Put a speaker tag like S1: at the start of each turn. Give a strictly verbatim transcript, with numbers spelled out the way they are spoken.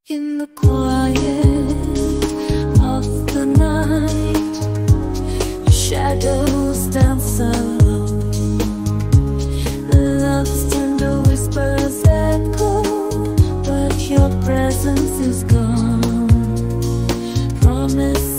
S1: In the quiet of the night, shadows dance alone. Love's tender whispers echo, but your presence is gone. Promise